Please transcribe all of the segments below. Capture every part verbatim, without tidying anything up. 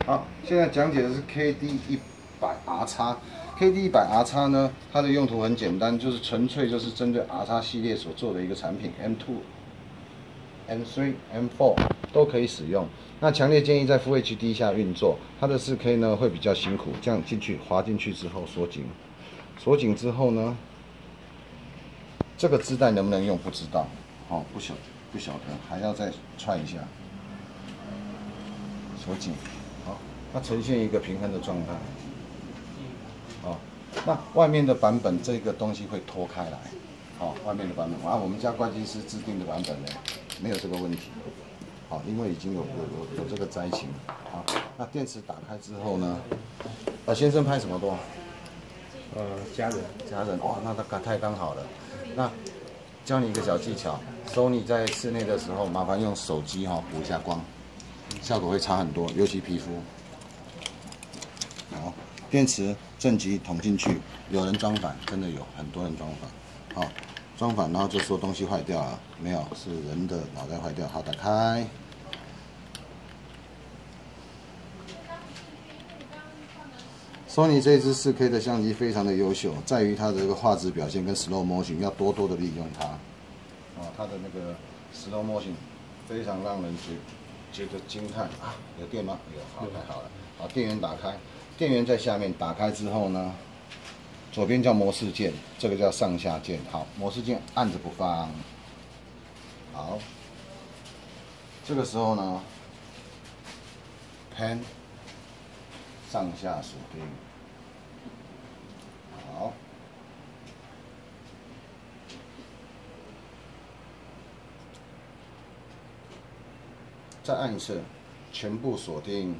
好，现在讲解的是 K D 一百 R X。K D 一百 R X 呢，它的用途很简单，就是纯粹就是针对 R X 系列所做的一个产品 ，M 二、M 三、M 四都可以使用。那强烈建议在 Full H D 下运作，它的 四K 呢会比较辛苦。这样进去，滑进去之后锁紧，锁紧之后呢，这个织带能不能用不知道，哦，不晓不晓得，还要再踹一下，锁紧，好，它呈现一个平衡的状态。哦，那外面的版本这个东西会脱开来，好、哦，外面的版本啊，我们家会计师制定的版本呢，没有这个问题，好、哦，因为已经有有有有这个灾情，好，那电池打开之后呢，呃，先生拍什么多？ 呃，家人， 家人，哇，那他太刚好了。那教你一个小技巧，收你在室内的时候，麻烦用手机哈、哦、补一下光，效果会差很多，尤其皮肤。好。电池正极捅进去，有人装反，真的有很多人装反。好，装反，然后就说东西坏掉了，没有，是人的脑袋坏掉。好，打开。Sony 这支 四K 的相机非常的优秀，在于它的这个画质表现跟 slow motion 要多多的利用它。哦，它的那个 slow motion 非常让人觉觉得惊叹啊！有电吗？有，好，太好了。好，电源打开。电源在下面，打开之后呢，左边叫模式键，这个叫上下键。好，模式键按着不放。好，这个时候呢 ，Pen 上下锁定。好，再按一次，全部锁定。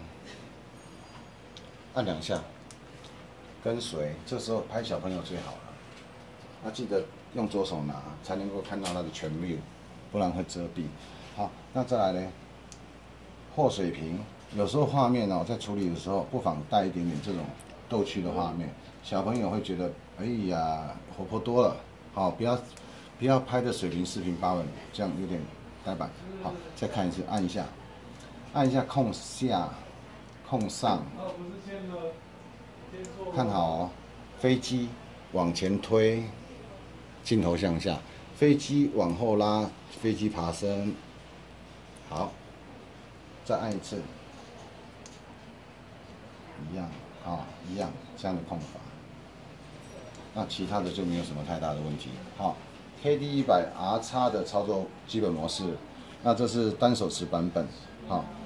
按两下，跟随，这时候拍小朋友最好了。那记得用左手拿，才能够看到它的全 view， 不然会遮蔽。好，那再来呢？破水屏，有时候画面哦，在处理的时候，不妨带一点点这种逗趣的画面，小朋友会觉得，哎呀，活泼多了。好，不要不要拍的水平四平八稳，这样有点呆板。好，再看一次，按一下，按一下控下。控上，看好哦，飞机往前推，镜头向下，飞机往后拉，飞机爬升，好，再按一次，一样啊，一样这样的控法，那其他的就没有什么太大的问题。好 ，K D 一百 R X 的操作基本模式，那这是单手持版本，好。